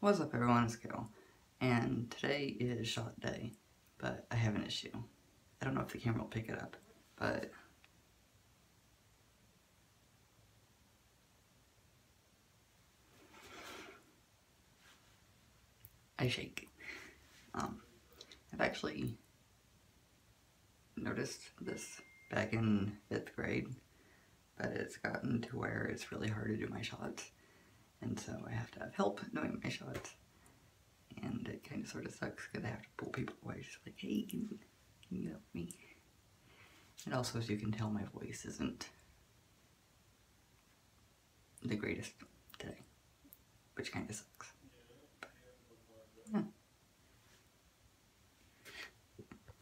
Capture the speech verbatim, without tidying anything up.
What's up everyone, it's Kale, and today is shot day, but I have an issue. I don't know if the camera will pick it up, but I shake. Um, I've actually noticed this back in fifth grade, but it's gotten to where it's really hard to do my shots, and so I have to have help doing my shots. And it kind of sort of sucks because I have to pull people away, just like, hey, can you, can you help me? And also, as you can tell, my voice isn't the greatest today, which kind of sucks.